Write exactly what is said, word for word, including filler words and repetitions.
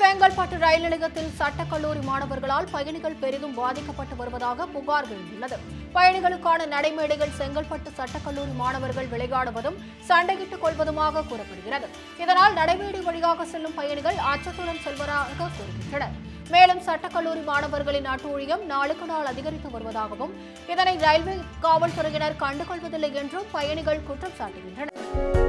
செங்கல்பட்டு ரயில் நிலையத்தில் சட்டக்கல்லூரி மாணவர்களால் பயணிகள் பெரிதும் பாதிக்கப்பட்டு வருவதாக புகார் எழுந்துள்ளது. பயணிகளுக்கான நடைமேடைகள் செங்கல்பட்டு சட்டக்கல்லூரி மாணவர்கள் விளையாடுவதும் சண்டையிட்டுக் கொள்வதுமாக கூறப்படுகிறது. இதனால் நடைமேடை வழியாக செல்லும் பயணிகள் அச்சத்துடன் செல்வதாக கூறுகின்றனர். மேலும் சட்டக்கல்லூரி மாணவர்களின் அட்டூழியம் நாளுக்கு நாள் அதிகரித்து வருவதாகவும் இதனை ரயில்வே காவல்துறையினர் கண்டுகொள்வதில்லை என்றும் பயணிகள் குற்றம் சாட்டுகின்றனர்.